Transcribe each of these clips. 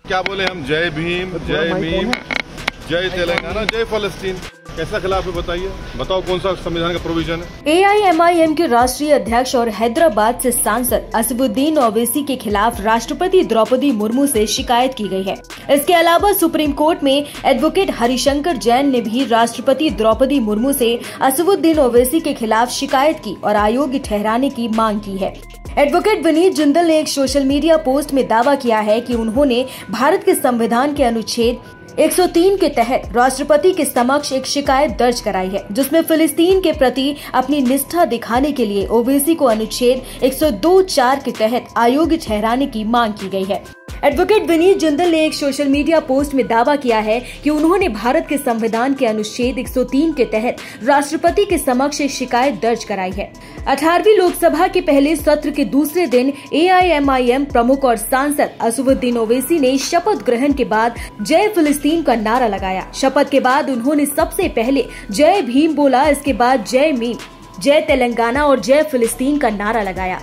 क्या बोले हम? जय भीम, जय मीम, जय तेलंगाना, जय फलस्तीन। कैसा खिलाफ है बताइए? बताओ कौन सा संविधान का प्रोविजन है? AIMIM के राष्ट्रीय अध्यक्ष और हैदराबाद से सांसद असदुद्दीन ओवैसी के खिलाफ राष्ट्रपति द्रौपदी मुर्मू से शिकायत की गई है। इसके अलावा सुप्रीम कोर्ट में एडवोकेट हरिशंकर जैन ने भी राष्ट्रपति द्रौपदी मुर्मू से असदुद्दीन ओवैसी के खिलाफ शिकायत की और अयोग्य ठहराने की मांग की है। एडवोकेट विनीत जिंदल ने एक सोशल मीडिया पोस्ट में दावा किया है कि उन्होंने भारत के संविधान के अनुच्छेद 103 के तहत राष्ट्रपति के समक्ष एक शिकायत दर्ज कराई है, जिसमें फिलिस्तीन के प्रति अपनी निष्ठा दिखाने के लिए ओवैसी को अनुच्छेद 102(4) के तहत अयोग्य ठहराने की मांग की गई है। एडवोकेट विनीत जिंदल ने एक सोशल मीडिया पोस्ट में दावा किया है कि उन्होंने भारत के संविधान के अनुच्छेद 103 के तहत राष्ट्रपति के समक्ष एक शिकायत दर्ज कराई है। 18वीं लोकसभा के पहले सत्र के दूसरे दिन AIMIM प्रमुख और सांसद असदुद्दीन ओवैसी ने शपथ ग्रहण के बाद जय फिलिस्तीन का नारा लगाया। शपथ के बाद उन्होंने सबसे पहले जय भीम बोला, इसके बाद जय मीम, जय तेलंगाना और जय फिलिस्तीन का नारा लगाया।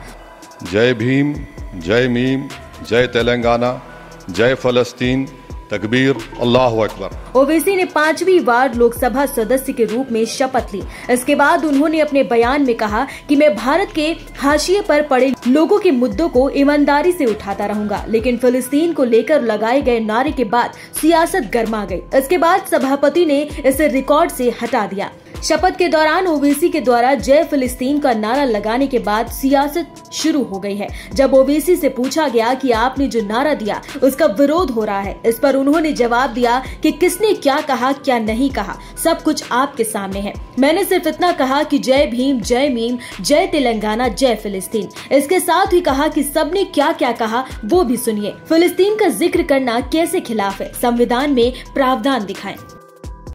जय भीम, जय मीम, जय तेलंगाना, जय फलस्तीन, तकबीर, अल्लाहु अकबर। ओवैसी ने 5वीं बार लोकसभा सदस्य के रूप में शपथ ली। इसके बाद उन्होंने अपने बयान में कहा कि मैं भारत के हाशिए पर पड़े लोगों के मुद्दों को ईमानदारी से उठाता रहूंगा, लेकिन फिलिस्तीन को लेकर लगाए गए नारे के बाद सियासत गर्मा गई। इसके बाद सभापति ने इसे रिकॉर्ड से हटा दिया। शपथ के दौरान ओवैसी के द्वारा जय फिलिस्तीन का नारा लगाने के बाद सियासत शुरू हो गई है। जब ओवैसी से पूछा गया कि आपने जो नारा दिया उसका विरोध हो रहा है, इस पर उन्होंने जवाब दिया कि किसने क्या कहा क्या नहीं कहा, सब कुछ आपके सामने है। मैंने सिर्फ इतना कहा कि जय भीम, जय मीम, जय तेलंगाना, जय फिलिस्तीन। इसके साथ ही कहा कि सबने क्या क्या कहा वो भी सुनिए। फिलिस्तीन का जिक्र करना कैसे खिलाफ है, संविधान में प्रावधान दिखाएं।